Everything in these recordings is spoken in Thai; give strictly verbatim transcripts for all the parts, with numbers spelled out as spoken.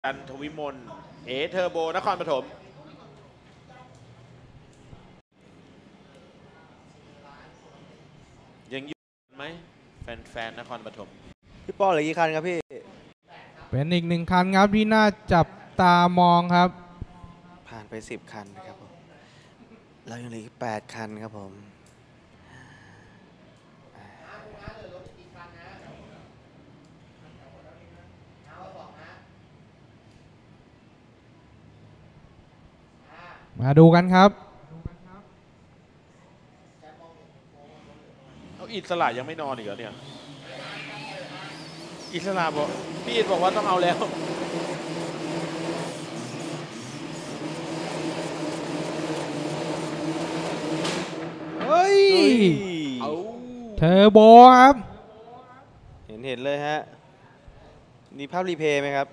กันทวิมลเอเทอร์โบนครปฐมยังอยู่ไหมแฟนๆนครปฐมพี่ป้อเหลือกี่คันครับพี่เป็นอีกหนึ่งคันครับที่น่าจับตามองครับผ่านไปสิบคันนะครับผมเรายังเหลืออีกแปดคันครับผมมาดูกันครับเอาอิสระยังไม่นอนอีกเหรอเนี่ยอิสระบอกพี่อิสบอกว่าต้องเอาแล้วเฮ้ยเอาเทอร์โบครับเห็นเห็นเลยฮะมีภาพรีเพย์ไหมครับ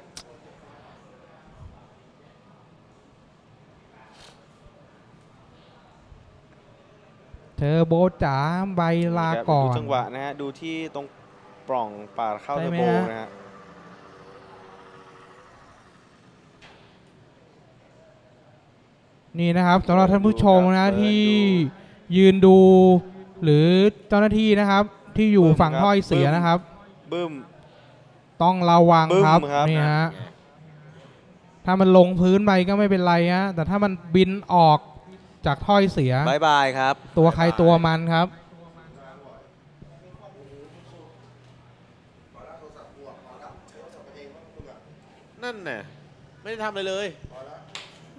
เทอร์โบจ๋าใบลาก่อนดูจังหวะนะฮะดูที่ตรงปล่องปาดเข้าเทอร์โบนะฮะนี่นะครับสำหรับท่านผู้ชมนะที่ยืนดูหรือเจ้าหน้าที่นะครับที่อยู่ฝั่งถ้อยเสียนะครับบึ้มต้องระวังครับนี่ฮะถ้ามันลงพื้นไปก็ไม่เป็นไรฮะแต่ถ้ามันบินออกจากถ้อยเสียบายบายครับตัวใครตัวมันครับนั่นน่ะไม่ได้ทำอะไรเลย